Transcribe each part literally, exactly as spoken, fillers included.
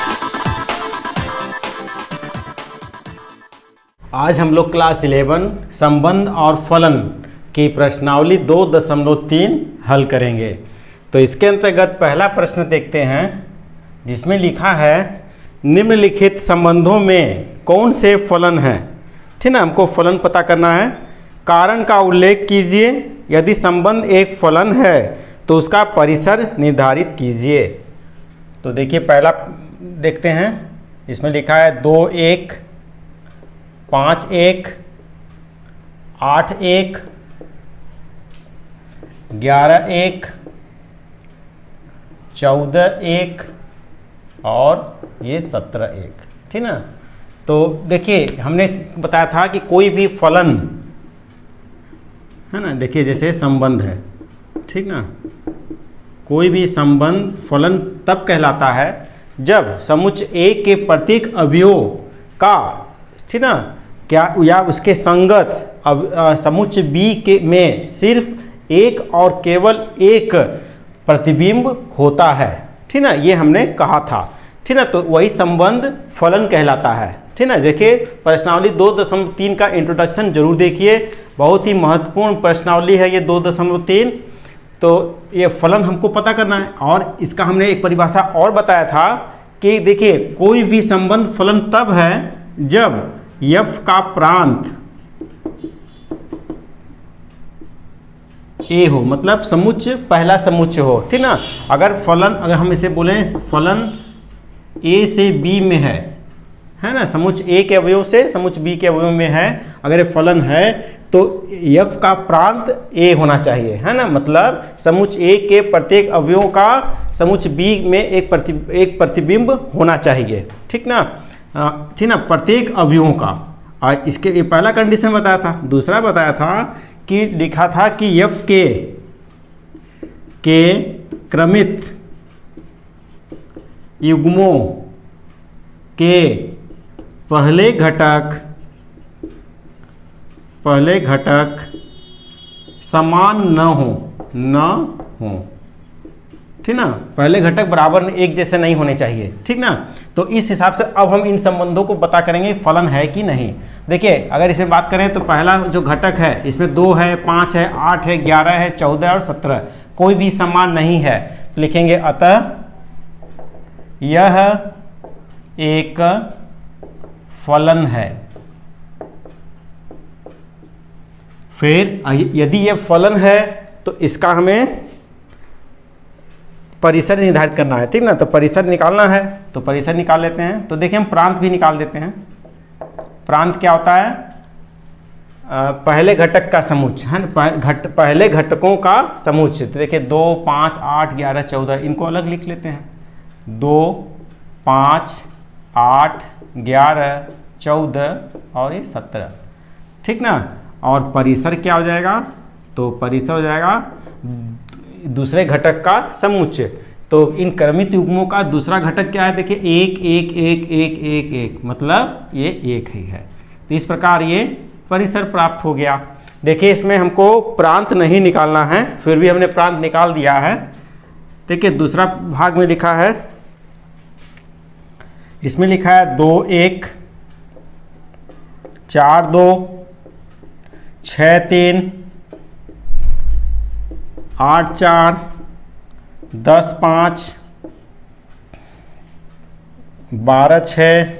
आज हम लोग क्लास इलेवन संबंध और फलन की प्रश्नावली दो दशमलव तीन हल करेंगे। तो इसके अंतर्गत पहला प्रश्न देखते हैं, जिसमें लिखा है निम्नलिखित संबंधों में कौन से फलन हैं। ठीक ना, हमको फलन पता करना है। कारण का उल्लेख कीजिए। यदि संबंध एक फलन है तो उसका परिसर निर्धारित कीजिए। तो देखिए पहला देखते हैं, इसमें लिखा है दो एक, पाँच एक, आठ एक, ग्यारह एक, चौदह एक और ये सत्रह एक। ठीक ना, तो देखिए हमने बताया था कि कोई भी फलन है ना, देखिए जैसे संबंध है, ठीक ना, कोई भी संबंध फलन तब कहलाता है जब समुच्चय ए के प्रत्येक अवयव का, ठीक ना, क्या या उसके संगत अब समुच्चय बी के में सिर्फ एक और केवल एक प्रतिबिंब होता है। ठीक ना, ये हमने कहा था। ठीक ना, तो वही संबंध फलन कहलाता है। ठीक ना, देखिए प्रश्नावली दो दशमलव तीन का इंट्रोडक्शन जरूर देखिए, बहुत ही महत्वपूर्ण प्रश्नावली है ये दो दशमलव तीन। तो ये फलन हमको पता करना है, और इसका हमने एक परिभाषा और बताया था कि देखिए कोई भी संबंध फलन तब है जब f का प्रांत a हो, मतलब समुच्चय पहला समुच्चय हो। ठीक ना, अगर फलन, अगर हम इसे बोलें फलन a से b में है है ना, समुच्चय a के अवयव से समुच्चय b के अवयव में है, अगर ये फलन है तो f का प्रांत a होना चाहिए, है ना, मतलब समुच्चय a के प्रत्येक अवयव का समुच्चय b में एक प्रति एक प्रतिबिंब होना चाहिए। ठीक ना, ठीक ना, प्रत्येक अवयवों का। और इसके ये पहला कंडीशन बताया था। दूसरा बताया था कि लिखा था कि f के के क्रमित युग्मों के पहले घटक पहले घटक समान न हो न हो ठीक ना, पहले घटक बराबर एक जैसे नहीं होने चाहिए। ठीक ना, तो इस हिसाब से अब हम इन संबंधों को पता करेंगे फलन है कि नहीं। देखिए अगर इसमें बात करें तो पहला जो घटक है इसमें दो है, पाँच है, आठ है, ग्यारह है, चौदह और सत्रह, कोई भी समान नहीं है। तो लिखेंगे अतः यह एक फलन है। फिर यदि यह फलन है तो इसका हमें परिसर निर्धारित करना है। ठीक ना, तो परिसर निकालना है, तो परिसर निकाल लेते हैं। तो देखिए हम प्रांत भी निकाल देते हैं। प्रांत क्या होता है? आ, पहले घटक का समुच्चय है, घट पहले घटकों का समुच्चय। तो देखिए दो, पाँच, आठ, ग्यारह, चौदह, इनको अलग लिख लेते हैं। दो, पाँच, आठ, ग्यारह, चौदह और ये सत्रह। ठीक ना, और परिसर क्या हो जाएगा? तो परिसर हो जाएगा दूसरे घटक का समुच्चय। तो इन क्रमित युग्मों का दूसरा घटक क्या है? देखिए एक एक एक एक एक एक, मतलब ये एक ही है। तो इस प्रकार ये परिसर प्राप्त हो गया। देखिए इसमें हमको प्रांत नहीं निकालना है, फिर भी हमने प्रांत निकाल दिया है। देखिए दूसरा भाग में लिखा है, इसमें लिखा है दो एक, चार दो, छः तीन, आठ चार, दस पाँच, बारह छः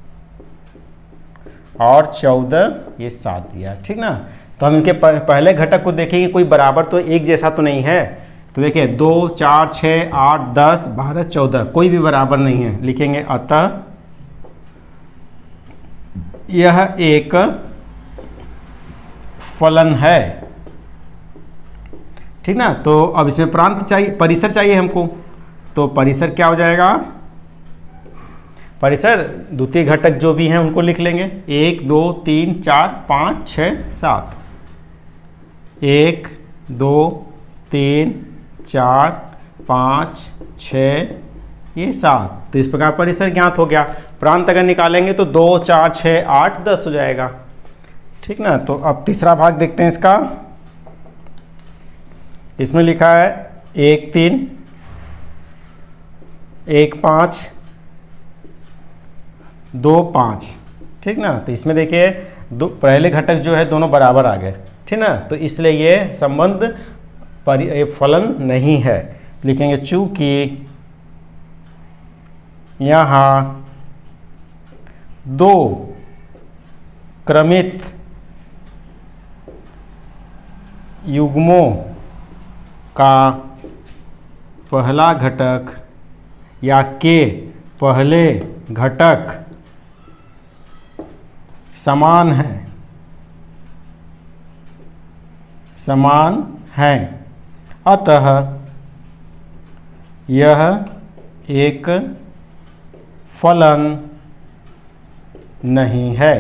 और चौदह ये सात दिया। ठीक ना, तो हम इनके पहले घटक को देखेंगे, कोई बराबर तो एक जैसा तो नहीं है। तो देखिए दो, चार, छः, आठ, दस, बारह, चौदह, कोई भी बराबर नहीं है। लिखेंगे अतः यह एक फलन है। ठीक ना, तो अब इसमें प्रांत चाहिए, परिसर चाहिए हमको। तो परिसर क्या हो जाएगा? परिसर द्वितीय घटक जो भी हैं उनको लिख लेंगे। एक, दो, तीन, चार, पाँच, छः, सात। एक, दो, तीन, चार, पाँच, छः, ये सात। तो इस प्रकार परिसर ज्ञात हो गया। प्रांत अगर निकालेंगे तो दो, चार, छः, आठ, दस हो जाएगा। ठीक ना, तो अब तीसरा भाग देखते हैं इसका। इसमें लिखा है एक तीन, एक पाँच, दो पाँच, ठीक ना। तो इसमें देखिए दो पहले घटक जो है दोनों बराबर आ गए, ठीक ना। तो इसलिए ये संबंध परि फलन नहीं है। लिखेंगे चूंकि यहाँ दो क्रमित युग्मों का पहला घटक या के पहले घटक समान है समान है अतः यह एक फलन नहीं है।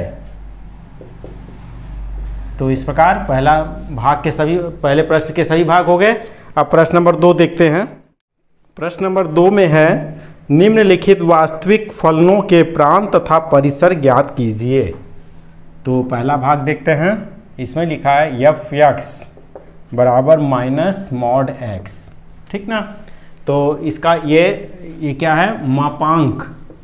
तो इस प्रकार पहला भाग के सभी पहले प्रश्न के सभी भाग हो गए। अब प्रश्न नंबर दो देखते हैं। प्रश्न नंबर दो में है निम्नलिखित वास्तविक फलनों के प्रांत तथा परिसर ज्ञात कीजिए। तो पहला भाग देखते हैं। इसमें लिखा है एफ एक्स बराबर माइनस मॉड एक्स, ठीक ना। तो इसका ये ये क्या है, मापांक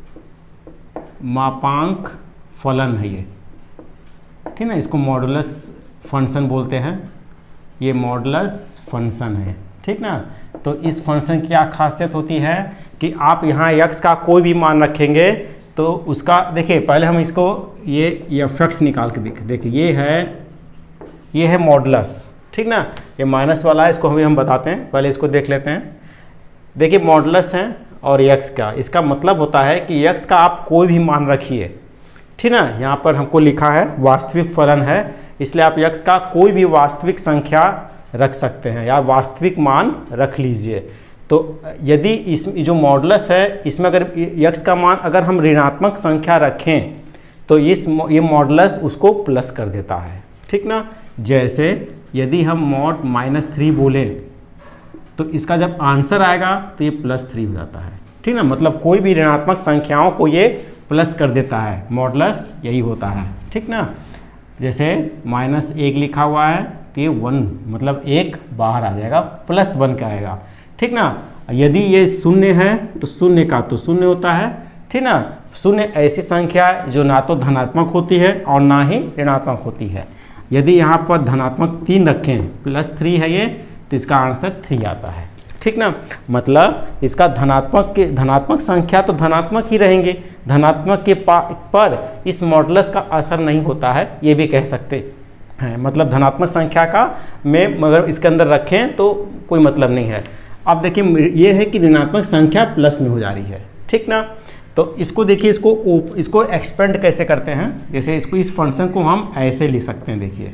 मापांक फलन है ये, ठीक ना। इसको मॉडुलस फंक्शन बोलते हैं, ये मॉडुलस फंक्शन है, ठीक ना। तो इस फंक्शन की क्या खासियत होती है कि आप यहाँ x का कोई भी मान रखेंगे तो उसका देखिए, पहले हम इसको ये एफ एक्स निकाल के देखें। देखिए ये है ये है मॉडुलस, ठीक ना। ये माइनस वाला है, इसको हमें हम बताते हैं, पहले इसको देख लेते हैं। देखिए मॉडुलस है और x का, इसका मतलब होता है कि x का आप कोई भी मान रखिए, ठीक ना। यहाँ पर हमको लिखा है वास्तविक फलन है, इसलिए आप x का कोई भी वास्तविक संख्या रख सकते हैं या वास्तविक मान रख लीजिए। तो यदि इस जो मॉडुलस है इसमें अगर x का मान अगर हम ऋणात्मक संख्या रखें तो इस ये मॉडुलस उसको प्लस कर देता है, ठीक ना। जैसे यदि हम मॉड माइनस थ्री बोले तो इसका जब आंसर आएगा तो ये प्लस थ्री हो जाता है, ठीक ना। मतलब कोई भी ऋणात्मक संख्याओं को ये प्लस कर देता है, मॉडुलस यही होता है, ठीक ना। जैसे माइनस एक लिखा हुआ है तो ये वन मतलब एक बाहर आ जाएगा, प्लस वन का आएगा, ठीक ना। यदि ये शून्य है तो शून्य का तो शून्य होता है, ठीक ना। शून्य ऐसी संख्या जो ना तो धनात्मक होती है और ना ही ऋणात्मक होती है। यदि यहाँ पर धनात्मक तीन रखें, प्लस थ्री है ये, तो इसका आंसर थ्री आता है, ठीक ना। मतलब इसका धनात्मक के धनात्मक संख्या तो धनात्मक ही रहेंगे, धनात्मक के पर इस मॉडुलस का असर नहीं होता है, ये भी कह सकते हैं। मतलब धनात्मक संख्या का में मगर इसके अंदर रखें तो कोई मतलब नहीं है। अब देखिए ये है कि ऋणात्मक संख्या प्लस में हो जा रही है, ठीक ना। तो इसको देखिए, इसको इसको एक्सपेंड कैसे करते हैं। जैसे इसको इस फंक्शन को हम ऐसे लिख सकते हैं। देखिए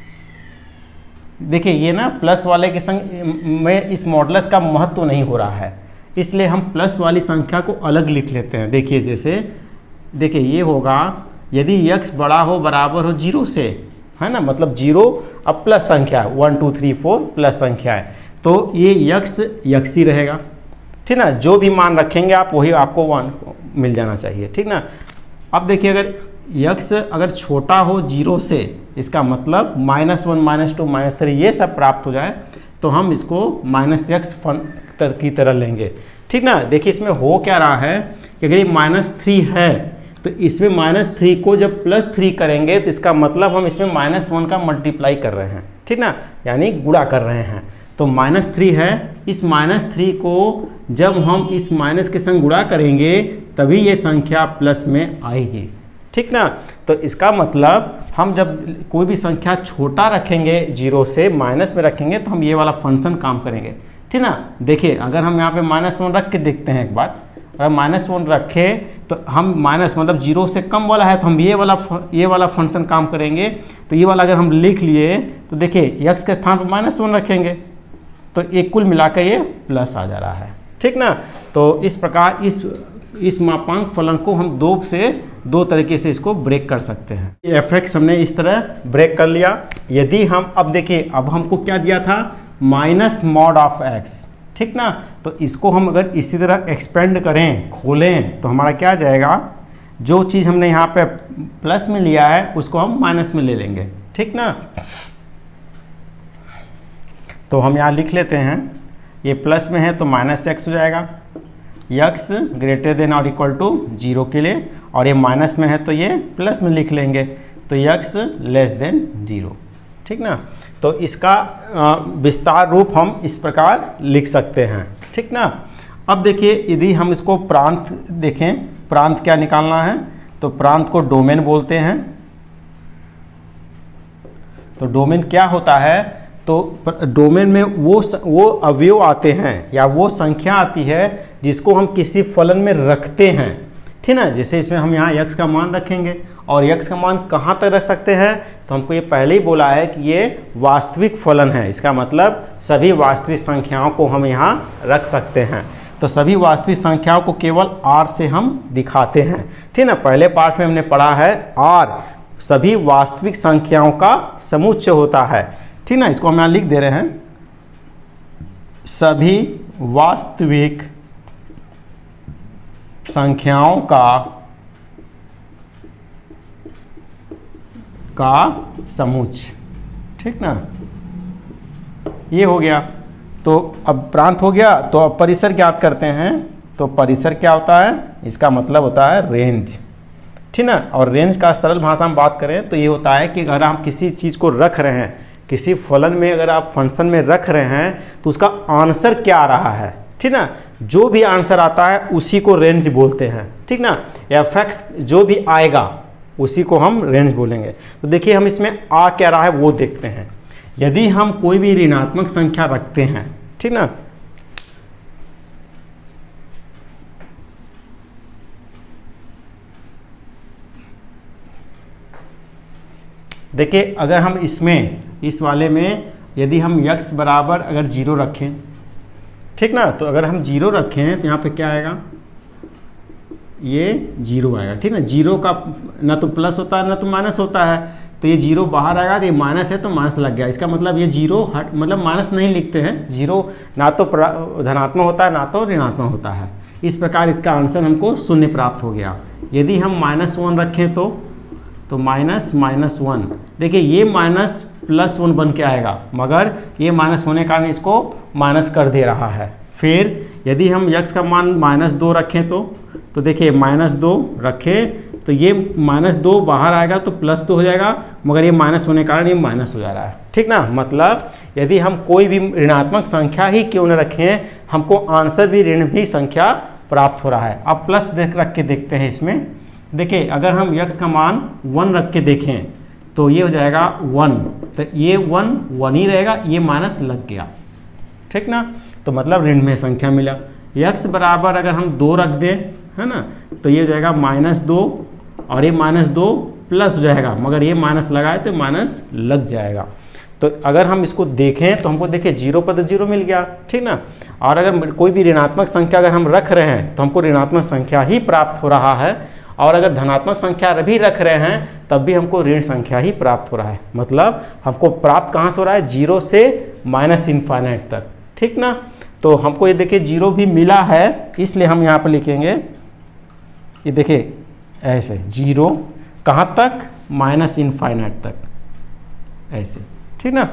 देखिए ये ना प्लस वाले के संग में इस मॉडुलस का महत्व तो नहीं हो रहा है, इसलिए हम प्लस वाली संख्या को अलग लिख लेते हैं। देखिए जैसे देखिए ये होगा यदि x बड़ा हो बराबर हो जीरो से, है ना। मतलब जीरो अब प्लस संख्या है, one two three four plus संख्या है, तो ये x x ही रहेगा, ठीक ना। जो भी मान रखेंगे आप वही आपको वन मिल जाना चाहिए, ठीक ना। अब देखिए अगर x अगर छोटा हो जीरो से, इसका मतलब minus one minus two minus three ये सब प्राप्त हो जाए तो हम इसको माइनस एक्स की तरह लेंगे, ठीक ना। देखिए इसमें हो क्या रहा है कि अगर ये माइनस थ्री है तो इसमें माइनस थ्री को जब प्लस थ्री करेंगे तो इसका मतलब हम इसमें माइनस वन का मल्टीप्लाई कर रहे हैं, ठीक ना, यानी गुणा कर रहे हैं। तो माइनस थ्री है, इस माइनस थ्री को जब हम इस माइनस के संग गुणा करेंगे तभी ये संख्या प्लस में आएगी, ठीक ना। तो इसका मतलब हम जब कोई भी संख्या छोटा रखेंगे जीरो से, माइनस में रखेंगे तो हम ये वाला फंक्शन काम करेंगे, ठीक ना। देखिए अगर हम यहाँ पे माइनस वन रख के देखते हैं एक बार, अगर माइनस वन रखे तो हम माइनस मतलब जीरो से कम वाला है तो हम ये वाला ये वाला फंक्शन काम करेंगे। तो ये वाला अगर हम लिख लिए तो देखिए एक्स के स्थान पर माइनस वन रखेंगे तो एक कुल मिलाकर ये प्लस आ जा रहा है, ठीक ना। तो इस प्रकार इस इस मापांक फलन को हम दो से दो तरीके से इसको ब्रेक कर सकते हैं। एफ एक्स हमने इस तरह ब्रेक कर लिया। यदि हम अब देखिए अब हमको क्या दिया था, माइनस मॉड ऑफ एक्स, ठीक ना। तो इसको हम अगर इसी तरह एक्सपेंड करें, खोलें, तो हमारा क्या आ जाएगा, जो चीज़ हमने यहाँ पे प्लस में लिया है उसको हम माइनस में ले लेंगे, ठीक ना। तो हम यहाँ लिख लेते हैं, ये प्लस में है तो माइनस एक्स हो जाएगा, यक्स ग्रेटर देन और इक्वल टू जीरो के लिए, और ये माइनस में है तो ये प्लस में लिख लेंगे, तो यक्स लेस देन जीरो। ठीक ना, तो इसका विस्तार रूप हम इस प्रकार लिख सकते हैं। ठीक ना, अब देखिए यदि हम इसको प्रांत देखें, प्रांत क्या निकालना है, तो प्रांत को डोमेन बोलते हैं। तो डोमेन क्या होता है, तो डोमेन में वो वो अवयव आते हैं या वो संख्या आती है जिसको हम किसी फलन में रखते हैं। ठीक ना, जैसे इसमें हम यहाँ यक्स का मान रखेंगे, और यक्स का मान कहाँ तक रख सकते हैं, तो हमको ये पहले ही बोला है कि ये वास्तविक फलन है, इसका मतलब सभी वास्तविक संख्याओं को हम यहाँ रख सकते हैं। तो सभी वास्तविक संख्याओं को केवल आर से हम दिखाते हैं। ठीक ना, पहले पार्ट में हमने पढ़ा है आर सभी वास्तविक संख्याओं का समुच्चय होता है। ठीक ना, इसको हम यहाँ लिख दे रहे हैं, सभी वास्तविक संख्याओं का का समुच्चय। ठीक ना, ये हो गया। तो अब प्रांत हो गया, तो अब परिसर ज्ञात करते हैं। तो परिसर क्या होता है, इसका मतलब होता है रेंज। ठीक ना, और रेंज का सरल भाषा में बात करें तो ये होता है कि अगर हम किसी चीज़ को रख रहे हैं, किसी फलन में अगर आप फंक्शन में रख रहे हैं, तो उसका आंसर क्या आ रहा है। ठीक ना, जो भी आंसर आता है उसी को रेंज बोलते हैं। ठीक ना, या फैक्ट्स जो भी आएगा उसी को हम रेंज बोलेंगे। तो देखिए हम इसमें आ क्या रहा है वो देखते हैं। यदि हम कोई भी ऋणात्मक संख्या रखते हैं, ठीक ना, देखिए अगर हम इसमें इस वाले में यदि हम यक्स बराबर अगर जीरो रखें, ठीक ना, तो अगर हम जीरो रखें तो यहाँ पे क्या आएगा, ये जीरो आएगा। ठीक ना, जीरो का ना तो प्लस होता है ना तो माइनस होता है, तो ये जीरो बाहर आएगा, तो ये माइनस है तो माइनस लग गया। इसका मतलब ये जीरो हट मतलब माइनस नहीं लिखते हैं, जीरो ना तो धनात्मक होता है ना तो ऋणात्मक होता है। इस प्रकार इसका आंसर हमको शून्य प्राप्त हो गया। यदि हम माइनस वन रखें तो तो माइनस माइनस वन, देखिए ये माइनस प्लस वन बन के आएगा, मगर ये माइनस होने के कारण इसको माइनस कर दे रहा है। फिर यदि हम यक्स का मान माइनस दो रखें तो तो देखिए माइनस दो रखें तो ये माइनस दो बाहर आएगा तो प्लस दो हो जाएगा, मगर ये माइनस होने के कारण ये माइनस हो जा रहा है। ठीक ना, मतलब यदि हम कोई भी ऋणात्मक संख्या ही क्यों न रखें, हमको आंसर भी ऋण भी संख्या प्राप्त हो रहा है। अब प्लस देख रख के देखते हैं इसमें। देखिए अगर हम यक्स का मान वन रख के देखें तो ये हो जाएगा वन, तो ये वन वन ही रहेगा, ये माइनस लग गया। ठीक ना, तो मतलब ऋण में संख्या मिला। यक्स बराबर अगर हम दो रख दें, है ना, तो ये हो जाएगा माइनस दो, और ये माइनस दो प्लस हो जाएगा, मगर ये माइनस लगाए तो माइनस लग जाएगा। तो अगर हम इसको देखें तो हमको देखिए जीरो पर तो जीरो मिल गया। ठीक ना, और अगर कोई भी ऋणात्मक संख्या अगर हम रख रहे हैं तो हमको ऋणात्मक संख्या ही प्राप्त हो रहा है, और अगर धनात्मक संख्या भी रख रहे हैं तब भी हमको ऋण संख्या ही प्राप्त हो रहा है। मतलब हमको प्राप्त कहाँ से हो रहा है, जीरो से माइनस इनफाइनाइट तक। ठीक ना, तो हमको ये देखिए जीरो भी मिला है, इसलिए हम यहाँ पर लिखेंगे, ये देखिए ऐसे जीरो कहाँ तक, माइनस इनफाइनाइट तक, ऐसे। ठीक ना,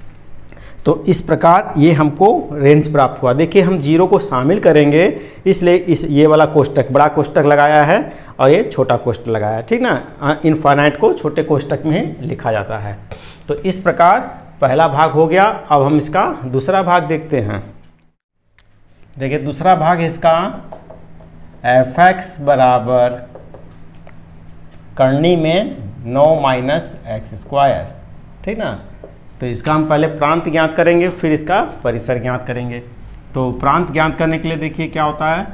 तो इस प्रकार ये हमको रेंज प्राप्त हुआ। देखिए हम जीरो को शामिल करेंगे, इसलिए इस ये वाला कोष्टक बड़ा कोष्टक लगाया है और ये छोटा कोष्टक लगाया है। ठीक ना, इनफाइनाइट को छोटे कोष्टक में ही लिखा जाता है। तो इस प्रकार पहला भाग हो गया। अब हम इसका दूसरा भाग देखते हैं। देखिए दूसरा भाग इसका एफ एक्स बराबर करनी में नौ माइनस एक्स स्क्वायर। ठीक ना, तो इसका हम पहले प्रांत ज्ञात करेंगे, फिर इसका परिसर ज्ञात करेंगे। तो प्रांत ज्ञात करने के लिए देखिए क्या होता है,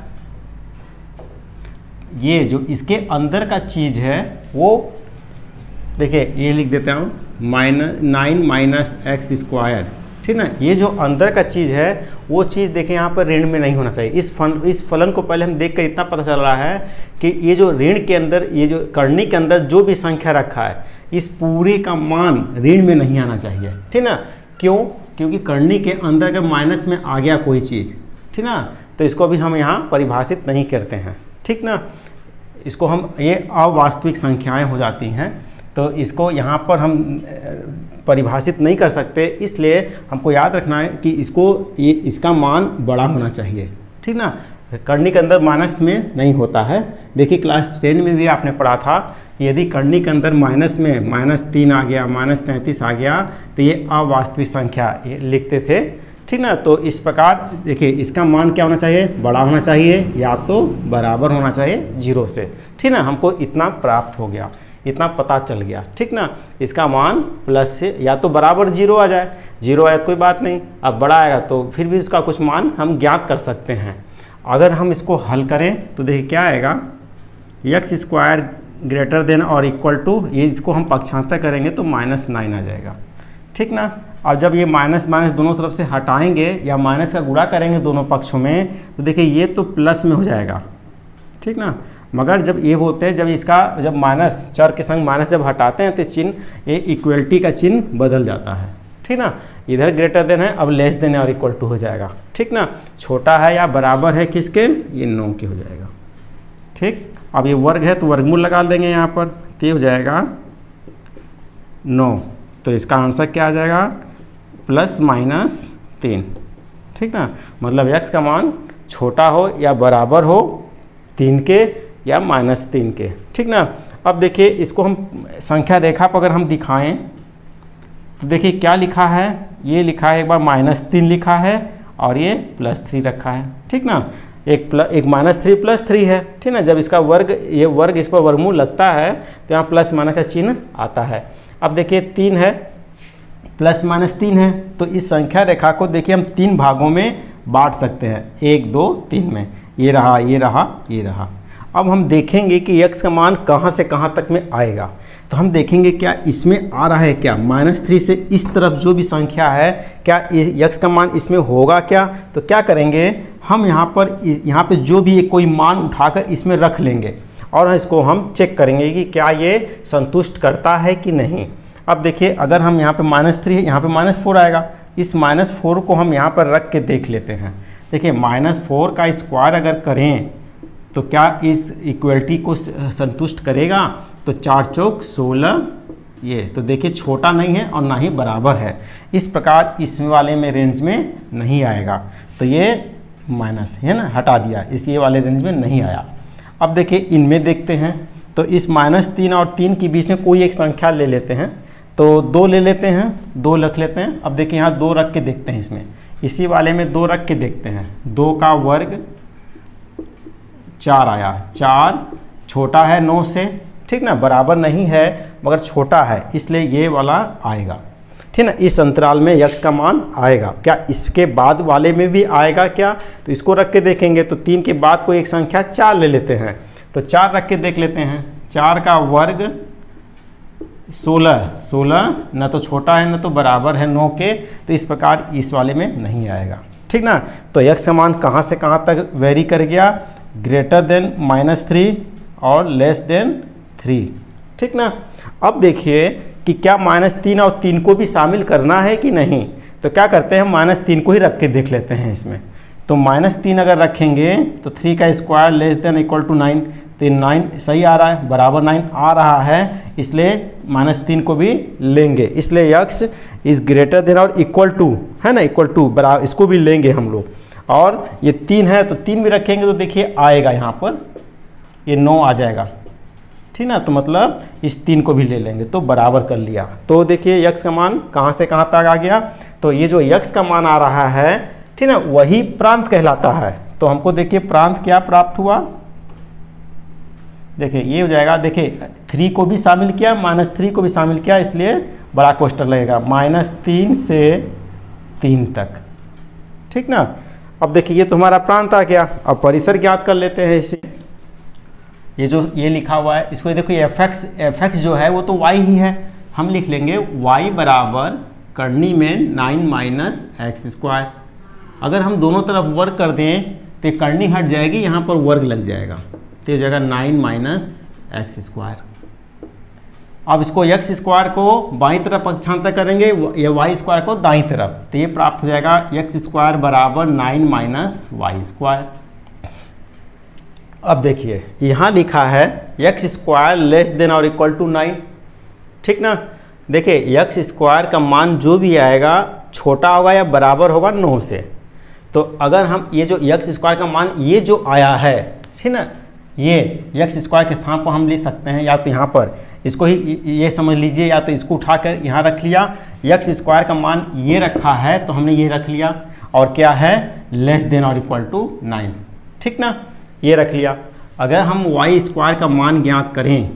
ये जो इसके अंदर का चीज़ है वो देखिए ये लिख देता हूँ, minus nine minus x square. ठीक ना, ये जो अंदर का चीज़ है वो चीज़ देखिए यहाँ पर ऋण में नहीं होना चाहिए। इस फल इस फलन को पहले हम देख कर इतना पता चल रहा है कि ये जो ऋण के अंदर, ये जो करनी के अंदर जो भी संख्या रखा है, इस पूरे का मान ऋण में नहीं आना चाहिए। ठीक ना, क्यों, क्योंकि करनी के अंदर अगर माइनस में आ गया कोई चीज़, ठीक ना, तो इसको भी हम यहाँ परिभाषित नहीं करते हैं। ठीक ना, इसको हम ये अवास्तविक संख्याएं हो जाती हैं, तो इसको यहाँ पर हम परिभाषित नहीं कर सकते। इसलिए हमको याद रखना है कि इसको ये इसका मान बड़ा होना चाहिए। ठीक ना, कर्णी के अंदर माइनस में नहीं होता है। देखिए क्लास टेन में भी आपने पढ़ा था कि यदि कर्णी के अंदर माइनस में माइनस तीन आ गया, माइनस तैंतीस आ गया तो ये अवास्तविक संख्या ये लिखते थे, ठीक ना। तो इस प्रकार देखिए इसका मान क्या होना चाहिए, बड़ा होना चाहिए या तो बराबर होना चाहिए जीरो से, ठीक ना। हमको इतना प्राप्त हो गया, इतना पता चल गया, ठीक ना। इसका मान प्लस से या तो बराबर जीरो आ जाए, जीरो आए तो कोई बात नहीं, अब बड़ा आएगा तो फिर भी इसका कुछ मान हम ज्ञात कर सकते हैं। अगर हम इसको हल करें तो देखिए क्या आएगा, एक्स स्क्वायर ग्रेटर देन और इक्वल टू, ये इसको हम पक्षांतर करेंगे तो माइनस नाइन आ जाएगा, ठीक ना। और जब ये माइनस माइनस दोनों तरफ से हटाएंगे या माइनस का गुणा करेंगे दोनों पक्षों में तो देखिए ये तो प्लस में हो जाएगा, ठीक ना। मगर जब ये होते हैं, जब इसका जब माइनस चर के संग माइनस जब हटाते हैं तो चिन्ह ये इक्वलिटी का चिन्ह बदल जाता है, ठीक ना। इधर ग्रेटर देन है, अब लेस देन है और इक्वल टू हो जाएगा, ठीक ना। छोटा है या बराबर है किसके, ये नौ के हो जाएगा, ठीक। अब ये वर्ग है तो वर्गमूल लगा देंगे यहाँ पर, तो ये हो जाएगा नौ। तो इसका आंसर क्या आ जाएगा, प्लस माइनस तीन, ठीक ना। मतलब एक्स का मान छोटा हो या बराबर हो तीन के या माइनस तीन के, ठीक ना। अब देखिए इसको हम संख्या रेखा पर अगर हम दिखाएं तो देखिए क्या लिखा है, ये लिखा है एक बार माइनस तीन लिखा है और ये प्लस थ्री रखा है, ठीक ना। एक प्लस एक माइनस थ्री प्लस थ्री है, ठीक ना। जब इसका वर्ग ये वर्ग इस पर वर्गमूल लगता है तो यहाँ प्लस माइनस का चिन्ह आता है। अब देखिए तीन है, प्लस माइनस तीन है, तो इस संख्या रेखा को देखिए हम तीन भागों में बांट सकते हैं, एक दो तीन में, ये रहा ये रहा ये रहा। अब हम देखेंगे कि x का मान कहाँ से कहाँ तक में आएगा, तो हम देखेंगे क्या इसमें आ रहा है क्या, माइनस थ्री से इस तरफ जो भी संख्या है क्या x का मान इसमें होगा क्या। तो क्या करेंगे हम यहाँ पर यहाँ पे जो भी कोई मान उठाकर इसमें रख लेंगे और इसको हम चेक करेंगे कि क्या ये संतुष्ट करता है कि नहीं। अब देखिए अगर हम यहाँ पे माइनस थ्री है, यहाँ पे माइनस फोर आएगा, इस माइनस फोर को हम यहाँ पर रख के देख लेते हैं। देखिए माइनस फोर का स्क्वायर अगर करें तो क्या इस इक्वलिटी को संतुष्ट करेगा, तो चार चौक सोलह, ये तो देखिए छोटा नहीं है और ना ही बराबर है, इस प्रकार इस वाले में रेंज में नहीं आएगा, तो ये माइनस है ना, हटा दिया, इस ये वाले रेंज में नहीं आया। अब देखिए इनमें देखते हैं, तो इस माइनस तीन और तीन के बीच में कोई एक संख्या ले लेते हैं, तो दो ले लेते हैं, दो रख लेते हैं। अब देखिए यहाँ दो रख के देखते हैं, इसमें इसी वाले में दो रख के देखते हैं, दो का वर्ग चार आया, चार छोटा है नौ से, ठीक ना, बराबर नहीं है मगर छोटा है इसलिए ये वाला आएगा, ठीक ना। इस अंतराल में x का मान आएगा क्या, इसके बाद वाले में भी आएगा क्या, तो इसको रख के देखेंगे। तो तीन के बाद कोई एक संख्या चार ले लेते हैं, तो चार रख के देख लेते हैं, चार का वर्ग सोलह, सोलह न तो छोटा है न तो बराबर है नौ के, तो इस प्रकार इस वाले में नहीं आएगा, ठीक ना। तो x का मान कहाँ से कहाँ तक वेरी कर गया, ग्रेटर देन माइनस थ्री और लेस देन थ्री, ठीक ना। अब देखिए कि क्या माइनस तीन और तीन को भी शामिल करना है कि नहीं, तो क्या करते हैं माइनस तीन को ही रख के देख लेते हैं इसमें। तो माइनस तीन अगर रखेंगे तो थ्री का square less than equal to nine, तो ये नाइन सही आ रहा है, बराबर नाइन आ रहा है, इसलिए माइनस तीन को भी लेंगे, इसलिए x इज ग्रेटर देन और इक्वल टू है ना, इक्वल टू बराबर, इसको भी लेंगे हम लोग। और ये तीन है तो तीन भी रखेंगे तो देखिए आएगा यहाँ पर ये नौ आ जाएगा, ठीक ना। तो मतलब इस तीन को भी ले लेंगे तो बराबर कर लिया। तो देखिए x का मान कहाँ से कहाँ तक आ गया, तो ये जो x का मान आ रहा है, ठीक ना, वही प्रांत कहलाता है। तो हमको देखिए प्रांत क्या प्राप्त हुआ, देखिए ये हो जाएगा, देखिए थ्री को भी शामिल किया, माइनस थ्री को भी शामिल किया, इसलिए बड़ा कोष्ठक लगेगा, माइनस तीन से तीन तक, ठीक ना। अब देखिए ये तो हमारा प्रांत आ गया। अब परिसर ज्ञात कर लेते हैं इसे, ये जो ये लिखा हुआ है इसको देखो, एफ एक्स एफ एक्स जो है वो तो y ही है, हम लिख लेंगे y बराबर कर्णी में नाइन माइनस एक्स स्क्वायर। अगर हम दोनों तरफ वर्ग कर दें तो कर्णी हट जाएगी, यहाँ पर वर्ग लग जाएगा, तो ये जगह नाइन माइनस एक्स स्क्वायर। अब इसको एक्स स्क्वायर को बाईं तरफ पक्षांतर करेंगे, या वाई स्क्वायर को दाईं तरफ, तो ये प्राप्त हो जाएगा एक्स स्क्वायर बराबर नाइन माइनस वाई स्क्वायर। अब देखिए यहाँ लिखा है एक्स स्क्वायर लेस देन और इक्वल टू नाइन, ठीक ना। देखिए एक्स स्क्वायर का मान जो भी आएगा छोटा होगा या बराबर होगा नौ से, तो अगर हम ये जो एक्स स्क्वायर का मान ये जो आया है, ठीक ना, ये एक्स स्क्वायर के स्थान पर हम ले सकते हैं, या तो यहाँ पर इसको ही ये समझ लीजिए, या तो इसको उठाकर यहाँ रख लिया, एक्स स्क्वायर का मान ये रखा है तो हमने ये रख लिया, और क्या है, लेस देन और इक्वल टू नाइन, ठीक ना, ये रख लिया। अगर हम वाई स्क्वायर का मान ज्ञात करें,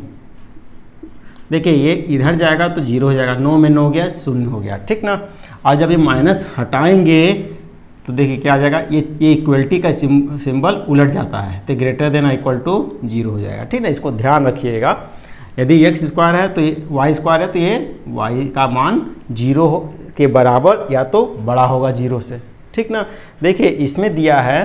देखिए ये इधर जाएगा तो जीरो हो जाएगा, नौ में नौ गया, शून्य हो गया, ठीक ना। और जब ये माइनस हटाएंगे तो देखिए क्या आ जाएगा, ये ये इक्वलिटी का सिंबल उलट जाता है, तो greater than equal to zero हो जाएगा, ठीक ना। इसको ध्यान रखिएगा, यदि एक्स स्क्वायर है तो ये वाई स्क्वायर है तो ये वाई का मान जीरो के बराबर या तो बड़ा होगा जीरो से, ठीक ना। देखिए इसमें दिया है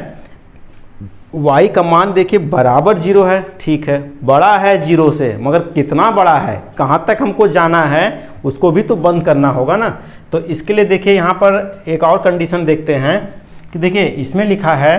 y का मान, देखिए बराबर जीरो है, ठीक है, बड़ा है जीरो से, मगर कितना बड़ा है, कहाँ तक हमको जाना है, उसको भी तो बंद करना होगा ना। तो इसके लिए देखिए यहाँ पर एक और कंडीशन देखते हैं कि देखिए इसमें लिखा है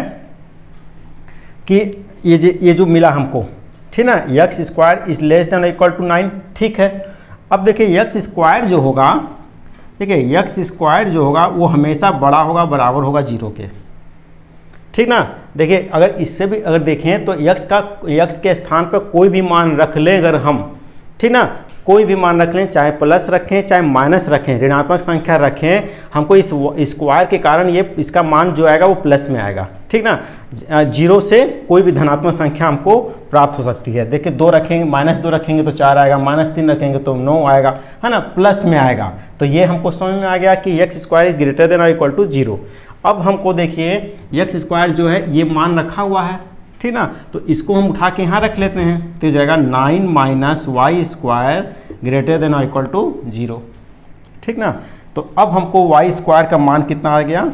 कि ये जो ये जो मिला हमको, ठीक ना, x square is less than equal to nine, ठीक है। अब देखिए एक्स स्क्वायर जो होगा, देखिए एक्स स्क्वायर जो होगा वो हमेशा बड़ा होगा, बराबर होगा जीरो के, ठीक ना। देखिए अगर इससे भी अगर देखें तो x का x के स्थान पर कोई भी मान रख लें अगर हम, ठीक ना, कोई भी मान रख लें, चाहे प्लस रखें चाहे माइनस रखें, ऋणात्मक संख्या रखें, हमको इस स्क्वायर के कारण ये इसका मान जो आएगा वो प्लस में आएगा, ठीक ना। जीरो से कोई भी धनात्मक संख्या हमको प्राप्त हो सकती है। देखिए दो रखेंगे, माइनस दो रखेंगे तो चार आएगा, माइनस तीन रखेंगे तो नौ आएगा, है ना, प्लस में आएगा। तो ये हमको समझ में आ गया कि x square is greater than और इक्वल टू जीरो। अब हमको देखिए एक्स स्क्वायर जो है ये मान रखा हुआ है, ठीक ना, तो इसको हम उठा के यहाँ रख लेते हैं, तो हो जाएगा nine minus y square greater than और इक्वल टू जीरो, ठीक ना। तो अब हमको वाई स्क्वायर का मान कितना आ गया,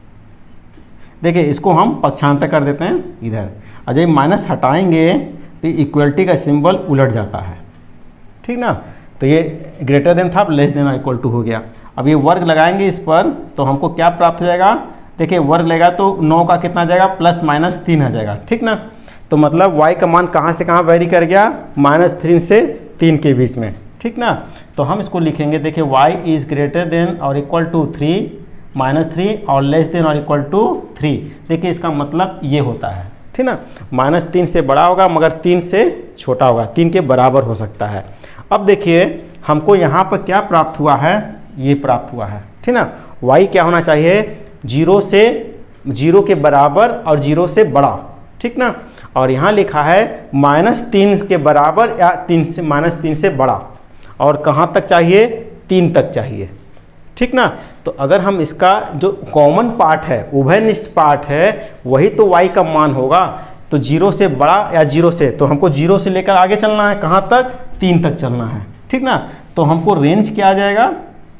देखिए इसको हम पक्षांतर कर देते हैं इधर, और जब माइनस हटाएंगे तो इक्वलिटी का सिंबल उलट जाता है, ठीक ना। तो ये ग्रेटर देन था, लेस देन और इक्वल टू हो गया। अब ये वर्ग लगाएंगे इस पर तो हमको क्या प्राप्त हो जाएगा, देखिए वर्ग लेगा तो नौ का कितना आ जाएगा, प्लस माइनस तीन आ जाएगा, ठीक ना। तो मतलब y का मान कहाँ से कहाँ वेरी कर गया, माइनस थ्री से तीन के बीच में, ठीक ना। तो हम इसको लिखेंगे, देखिए y इज ग्रेटर देन और equal to three, minus three और लेस देन और इक्वल टू थ्री। देखिए इसका मतलब ये होता है, ठीक ना, माइनस तीन से बड़ा होगा मगर तीन से छोटा होगा, तीन के बराबर हो सकता है। अब देखिए हमको यहाँ पर क्या प्राप्त हुआ है, ये प्राप्त हुआ है, ठीक ना। y क्या होना चाहिए, जीरो से जीरो के बराबर और जीरो से बड़ा, ठीक ना। और यहाँ लिखा है माइनस तीन के बराबर या तीन से माइनस तीन से बड़ा, और कहाँ तक चाहिए, तीन तक चाहिए, ठीक ना। तो अगर हम इसका जो कॉमन पार्ट है, उभयनिष्ठ पार्ट है, वही तो y का मान होगा। तो जीरो से बड़ा या जीरो से, तो हमको जीरो से लेकर आगे चलना है, कहाँ तक, तीन तक चलना है, ठीक ना। तो हमको रेंज क्या आ जाएगा,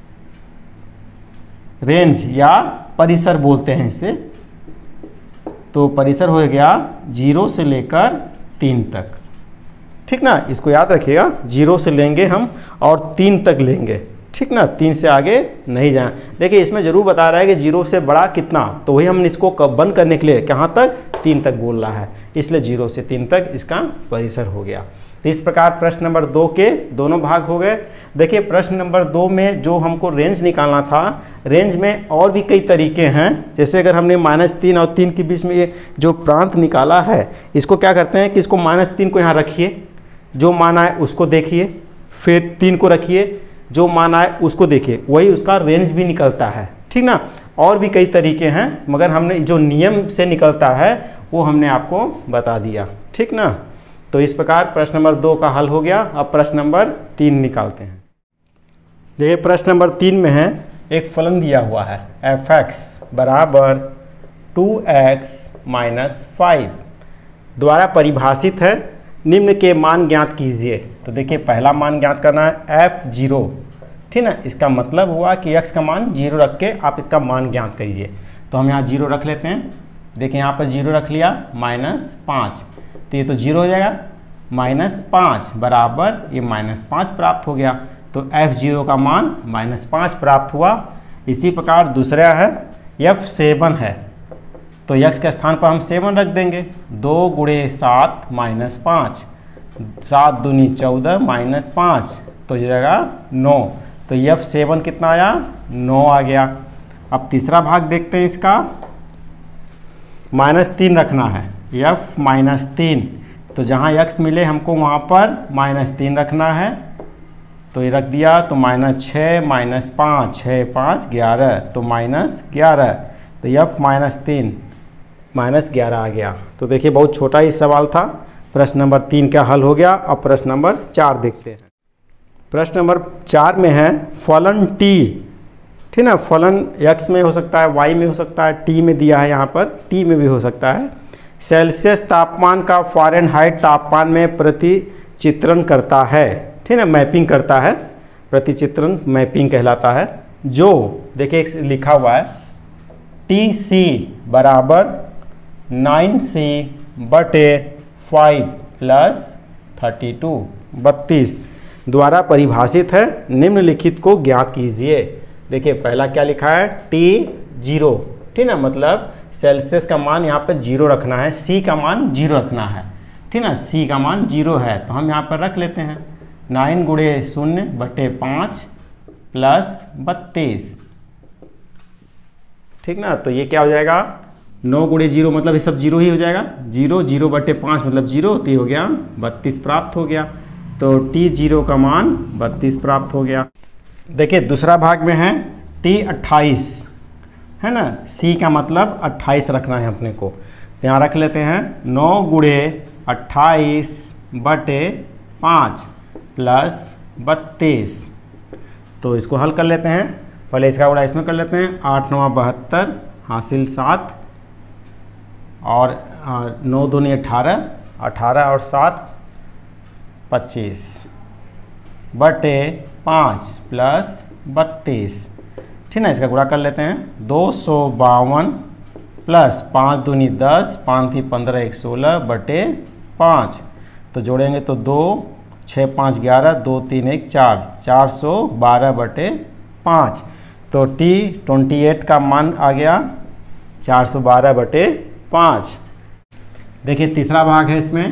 रेंज या परिसर बोलते हैं इसे, तो परिसर हो गया जीरो से लेकर तीन तक, ठीक ना। इसको याद रखिएगा, जीरो से लेंगे हम और तीन तक लेंगे, ठीक ना, तीन से आगे नहीं जाए। देखिए इसमें जरूर बता रहा है कि जीरो से बड़ा कितना, तो वही हम इसको बंद करने के लिए कहाँ तक, तीन तक बोल रहा है, इसलिए जीरो से तीन तक इसका परिसर हो गया। तो इस प्रकार प्रश्न नंबर दो के दोनों भाग हो गए। देखिए प्रश्न नंबर दो में जो हमको रेंज निकालना था, रेंज में और भी कई तरीके हैं। जैसे अगर हमने माइनस तीन और तीन के बीच में ये जो प्रांत निकाला है, इसको क्या करते हैं कि इसको माइनस तीन को यहाँ रखिए, जो मान आए उसको देखिए, फिर तीन को रखिए, जो मान आए उसको देखिए, वही उसका रेंज भी निकलता है, ठीक ना। और भी कई तरीके हैं, मगर हमने जो नियम से निकलता है वो हमने आपको बता दिया, ठीक ना। तो इस प्रकार प्रश्न नंबर दो का हल हो गया। अब प्रश्न नंबर तीन निकालते हैं। देखिए प्रश्न नंबर तीन में है, एक फलन दिया हुआ है एफ एक्स बराबर टू एक्स माइनस फाइव द्वारा परिभाषित है, निम्न के मान ज्ञात कीजिए। तो देखिए पहला मान ज्ञात करना है एफ जीरो, ठीक ना। इसका मतलब हुआ कि एक्स का मान जीरो रख के आप इसका मान ज्ञात करिए। तो हम यहाँ जीरो रख लेते हैं, देखिए यहाँ पर जीरो रख लिया, माइनस पाँच, तो ये तो जीरो हो जाएगा, माइनस पाँच बराबर ये माइनस पाँच प्राप्त हो गया। तो एफ जीरो का मान माइनस पाँच प्राप्त हुआ। इसी प्रकार दूसरा है एफ सेवन है, तो एक्स के स्थान पर हम सेवन रख देंगे, दो गुणे सात माइनस पाँच, सात दूनी चौदह माइनस पाँच, तो ये जाएगा नौ। तो एफ सेवन कितना आया, नौ आ गया। अब तीसरा भाग देखते हैं इसका, माइनस तीन रखना है, एफ माइनस तीन, तो जहाँ एक्स मिले हमको वहाँ पर माइनस तीन रखना है, तो ये रख दिया। तो माइनस छः माइनस पाँच, छः पाँच ग्यारह, तो माइनस ग्यारह, तो एफ माइनस तीन माइनस ग्यारह आ गया। तो देखिए बहुत छोटा ही सवाल था। प्रश्न नंबर तीन का हल हो गया। अब प्रश्न नंबर चार देखते हैं। प्रश्न नंबर चार में है फलन टी, ठीक ना, फलन एक्स में हो सकता है, वाई में हो सकता है, टी में दिया है, यहाँ पर टी में भी हो सकता है। सेल्सियस तापमान का फ़ारेनहाइट तापमान में प्रतिचित्रण करता है, ठीक है, मैपिंग करता है, प्रतिचित्रण मैपिंग कहलाता है। जो देखिए लिखा हुआ है टी सी बराबर नाइन सी बटे फाइव प्लस थर्टी टू बत्तीस द्वारा परिभाषित है, निम्नलिखित को ज्ञात कीजिए। देखिए पहला क्या लिखा है, टी जीरो, ठीक ना, मतलब सेल्सियस का मान यहाँ पर जीरो रखना है, सी का मान जीरो रखना है, ठीक ना, सी का मान जीरो है, तो हम यहाँ पर रख लेते हैं नाइन गुणे शून्य बटे पाँच प्लस बत्तीस, ठीक ना। तो ये क्या हो जाएगा, नौ गुणे जीरो मतलब ये सब जीरो ही हो जाएगा, जीरो जीरो बटे पाँच मतलब जीरो, तो ये हो गया बत्तीस प्राप्त हो गया। तो टी जीरो का मान बत्तीस प्राप्त हो गया। देखिए दूसरा भाग में है टी अट्ठाईस, है ना, सी का मतलब अट्ठाईस रखना है अपने को, तो यहाँ रख लेते हैं नौ गुणे अट्ठाईस बटे पाँच प्लस बत्तीस। तो इसको हल कर लेते हैं, पहले इसका गुणा इसमें कर लेते हैं, आठ नौ बहत्तर हासिल सात, और नौ दूनी अठारह, अठारह और सात पच्चीस बटे पाँच प्लस बत्तीस, ठीक ना। इसका गुणा कर लेते हैं, दो सौ बावन प्लस पाँच दूनी दस, पाँच थी पंद्रह, एक सोलह बटे पाँच, तो जोड़ेंगे तो दो, छः पाँच ग्यारह, दो तीन एक चार, चार सौ बारह बटे पाँच। तो टी ट्वेंटी एट का मान आ गया चार सौ बारह बटे पाँच। देखिए तीसरा भाग है, इसमें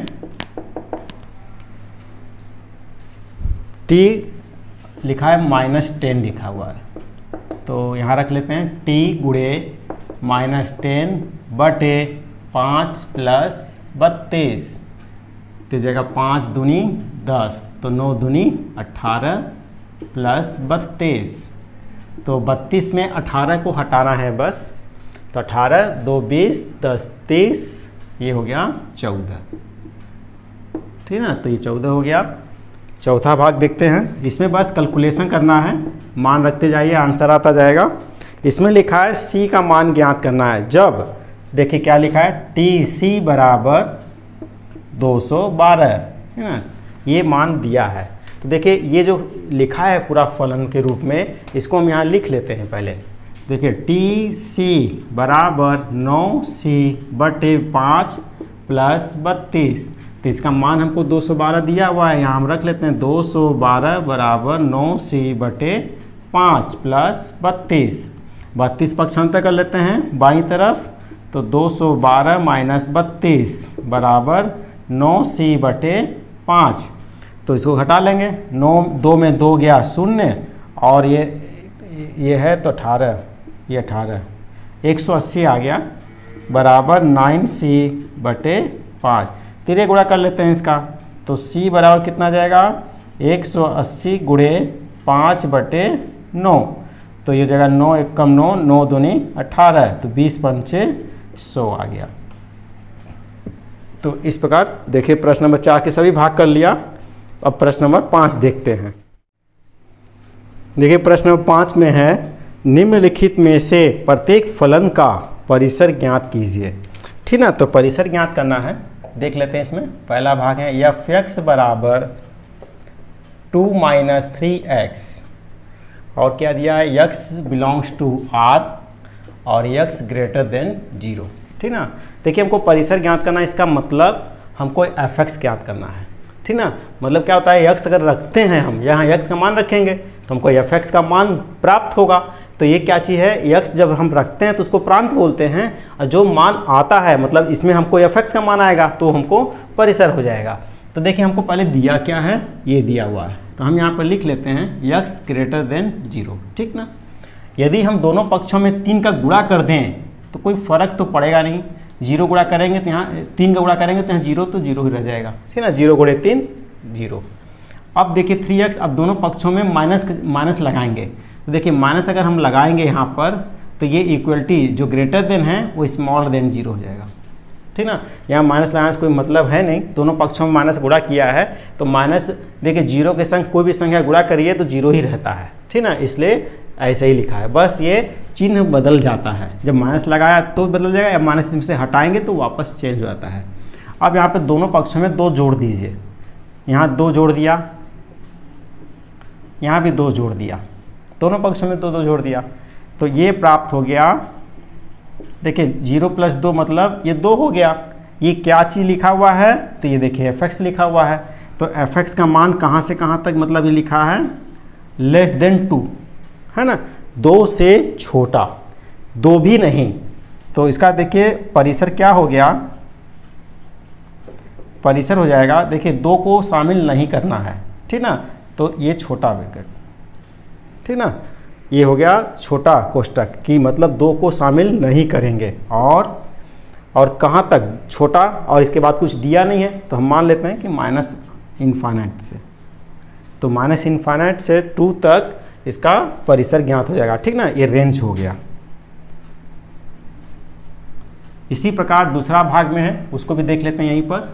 टी लिखा है माइनस टेन लिखा हुआ है, तो यहाँ रख लेते हैं टी गुणे माइनस टेन बटे पाँच प्लस बत्तीस, तो जगह पाँच दूनी दस, तो नौ दूनी अट्ठारह प्लस बत्तीस, तो बत्तीस में अठारह को हटाना है बस, तो अठारह दो बीस, दस तीस, ये हो गया चौदह, ठीक ना। तो ये चौदह हो गया। चौथा भाग देखते हैं, इसमें बस कैलकुलेशन करना है, मान रखते जाइए, आंसर आता जाएगा। इसमें लिखा है सी का मान ज्ञात करना है, जब देखिए क्या लिखा है, टी सी बराबर दो सौ बारह, है ना, ये मान दिया है। तो देखिए ये जो लिखा है पूरा फलन के रूप में, इसको हम यहाँ लिख लेते हैं पहले। देखिए टी सी बराबर नौ सी बटे पाँच प्लस बत्तीस, तो इसका मान हमको दो सौ बारह दिया हुआ है, यहाँ हम रख लेते हैं दो सौ बारह बराबर नौ सी बटे पाँच प्लस बत्तीस, बत्तीस पक्षांतर कर लेते हैं बाईं तरफ, तो दो सौ बारह माइनस बत्तीस बराबर नौ सी बटे पाँच, तो इसको घटा लेंगे, नौ दो में दो गया शून्य, और ये ये है तो अठारह, ये अठारह, एक सौ अस्सी आ गया बराबर नाइन सी बटे पाँच। तिरे गुणा कर लेते हैं इसका, तो सी बराबर कितना जाएगा, एक सौ अस्सी गुणे पाँच बटे नौ, तो ये जगह नौ एक कम नौ, नौ दूनी अठारह, तो बीस पंचे सौ आ गया। तो इस प्रकार देखिए प्रश्न नंबर चार के सभी भाग कर लिया। अब प्रश्न नंबर पाँच देखते हैं। देखिए प्रश्न नंबर पाँच में है निम्नलिखित में से प्रत्येक फलन का परिसर ज्ञात कीजिए, ठीक ना। तो परिसर ज्ञात करना है, देख लेते हैं। इसमें पहला भाग है एफ एक्स बराबर टू माइनस थ्री एक्स, और क्या दिया है, एक्स बिलोंग्स टू आर और एक्स ग्रेटर देन जीरो, ठीक ना। देखिए हमको परिसर ज्ञात करना है, इसका मतलब हमको एफ एक्स ज्ञात करना है, ठीक ना। मतलब क्या होता है, एक्स अगर रखते हैं हम यहाँ, एक्स का मान रखेंगे तो हमको एफ एक्स का मान प्राप्त होगा। तो ये क्या चीज़ है, एक्स जब हम रखते हैं तो उसको प्रांत बोलते हैं, और जो मान आता है मतलब इसमें हमको एफ एक्स का मान आएगा तो हमको परिसर हो जाएगा। तो देखिए हमको पहले दिया क्या है, ये दिया हुआ है, तो हम यहाँ पर लिख लेते हैं एक्स ग्रेटर देन जीरो, ठीक ना। यदि हम दोनों पक्षों में तीन का गुणा कर दें तो कोई फर्क तो पड़ेगा नहीं, जीरो गुणा करेंगे तो यहाँ तीन का गुणा करेंगे तो यहाँ जीरो तो जीरो ही रह जाएगा, ठीक है ना, जीरो गुणे तीन जीरो। अब देखिए थ्री एक्स, अब दोनों पक्षों में माइनस माइनस लगाएंगे, तो देखिए माइनस अगर हम लगाएंगे यहाँ पर तो ये इक्वलिटी जो ग्रेटर देन है वो स्मॉलर देन जीरो हो जाएगा, ठीक ना। यहाँ माइनस लगाने से कोई मतलब है नहीं, दोनों पक्षों में माइनस गुणा किया है तो माइनस, देखिए जीरो के संग कोई भी संख्या गुणा करिए तो जीरो ही रहता है, ठीक ना, इसलिए ऐसे ही लिखा है, बस ये चिन्ह बदल जाता है, जब माइनस लगाया तो बदल जाएगा, या माइनस से हटाएंगे तो वापस चेंज हो जाता है। अब यहाँ पे दोनों पक्षों में दो जोड़ दीजिए, यहाँ दो जोड़ दिया, यहाँ भी दो जोड़ दिया, दोनों पक्षों में दो दो जोड़ दिया, तो ये प्राप्त हो गया। देखिए जीरो प्लस दो मतलब ये दो हो गया। ये क्या चीज़ लिखा हुआ है, तो ये देखिए एफ एक्स लिखा हुआ है, तो एफ एक्स का मान कहाँ से कहाँ तक मतलब ये लिखा है, लेस देन टू, है ना, दो से छोटा, दो भी नहीं। तो इसका देखिए परिसर क्या हो गया, परिसर हो जाएगा, देखिए दो को शामिल नहीं करना है, ठीक ना, तो ये छोटा ब्रैकेट, ठीक ना, ये हो गया छोटा कोष्टक कि मतलब दो को शामिल नहीं करेंगे, और और कहाँ तक छोटा, और इसके बाद कुछ दिया नहीं है तो हम मान लेते हैं कि माइनस इन्फाइनाइट से, तो माइनस इन्फाइनाइट से टू तक इसका परिसर ज्ञात हो जाएगा, ठीक ना, ये रेंज हो गया। इसी प्रकार दूसरा भाग में है, उसको भी देख लेते हैं, यहीं पर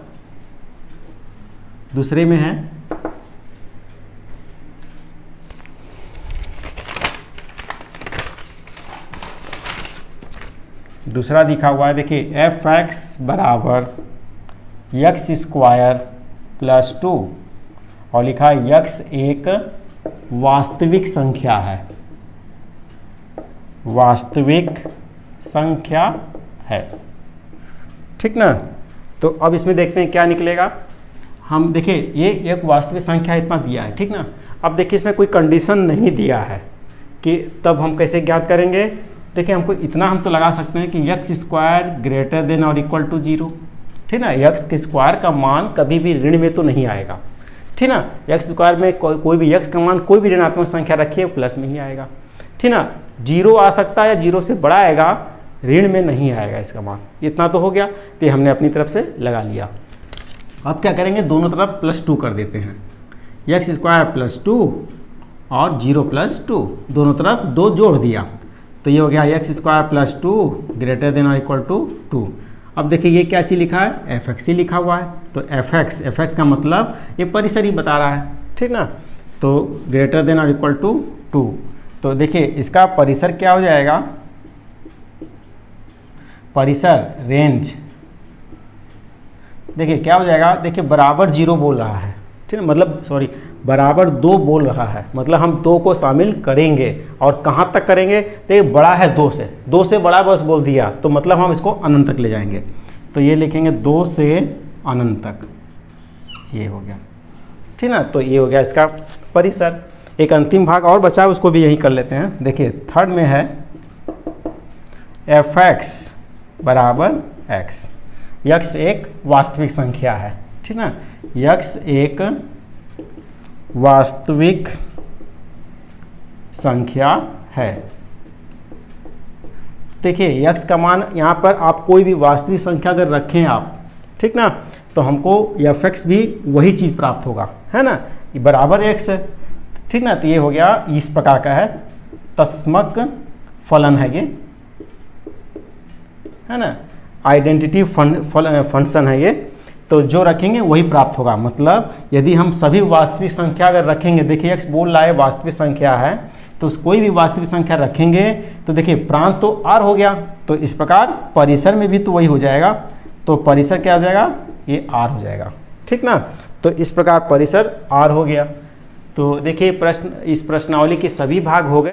दूसरे में है, दूसरा दिखा हुआ है, देखिए एफ एक्स बराबर यक्स स्क्वायर प्लस टू, और लिखा है यक्स एक वास्तविक संख्या है, वास्तविक संख्या है, ठीक ना। तो अब इसमें देखते हैं क्या निकलेगा। हम देखिए ये एक वास्तविक संख्या इतना दिया है, ठीक ना। अब देखिए इसमें कोई कंडीशन नहीं दिया है कि तब हम कैसे ज्ञात करेंगे। देखिए हमको इतना हम तो लगा सकते हैं कि यक्स स्क्वायर ग्रेटर देन और इक्वल टू जीरो, ठीक ना, यक्स के स्क्वायर का मान कभी भी ऋण में तो नहीं आएगा, ठीक ना, यक्स स्क्वायर में को, कोई भी यक्स का मान कोई भी ऋणात्मक संख्या रखिए प्लस में ही आएगा, ठीक ना, जीरो आ सकता है या जीरो से बड़ा आएगा, ऋण में नहीं आएगा इसका मान। इतना तो हो गया, तो हमने अपनी तरफ से लगा लिया। अब क्या करेंगे, दोनों तरफ प्लस टू कर देते हैं, यक्स स्क्वायर प्लस टू और जीरो प्लस टू, दोनों तरफ दो जोड़ दिया, तो ये हो गया x square plus two greater than और इक्वल टू टू। अब देखिए ये क्या चीज़ लिखा है, एफ एक्स ही लिखा हुआ है, तो एफ एक्स एफ एक्स का मतलब ये परिसर ही बता रहा है, ठीक ना, तो ग्रेटर देन और इक्वल टू टू, तो देखिए इसका परिसर क्या हो जाएगा, परिसर रेंज देखिए क्या हो जाएगा, देखिए बराबर जीरो बोल रहा है, ठीक है, मतलब सॉरी बराबर दो बोल रहा है, मतलब हम दो को शामिल करेंगे, और कहाँ तक करेंगे, तो ये बड़ा है दो से, दो से बड़ा बस बोल दिया, तो मतलब हम इसको अनंत तक ले जाएंगे, तो ये लिखेंगे दो से अनंत तक, ये हो गया, ठीक ना, तो ये हो गया इसका परिसर। एक अंतिम भाग और बचा है, उसको भी यही कर लेते हैं। देखिए थर्ड में है एफ एक्स बराबर एक्स, यक्स एक वास्तविक संख्या है, ठीक ना, यक्स एक वास्तविक संख्या है। देखिए यक्स का मान यहाँ पर आप कोई भी वास्तविक संख्या अगर रखें आप, ठीक ना, तो हमको एफ एक्स भी वही चीज़ प्राप्त होगा, है ना, ये बराबर एक्स है, ठीक ना, तो ये हो गया इस प्रकार का है, तस्मक फलन है ये, है ना, आइडेंटिटी फंक्शन है ये, तो जो रखेंगे वही प्राप्त होगा। मतलब यदि हम सभी वास्तविक संख्या अगर रखेंगे, देखिए एक्स बोल रहा है वास्तविक संख्या है, तो कोई भी वास्तविक संख्या रखेंगे तो देखिए प्रांत तो आर हो गया, तो इस प्रकार परिसर में भी तो वही हो जाएगा, तो परिसर क्या हो जाएगा, ये आर हो जाएगा, ठीक ना, तो इस प्रकार परिसर आर हो गया। तो देखिए प्रश्न, इस प्रश्नावली के सभी भाग हो गए।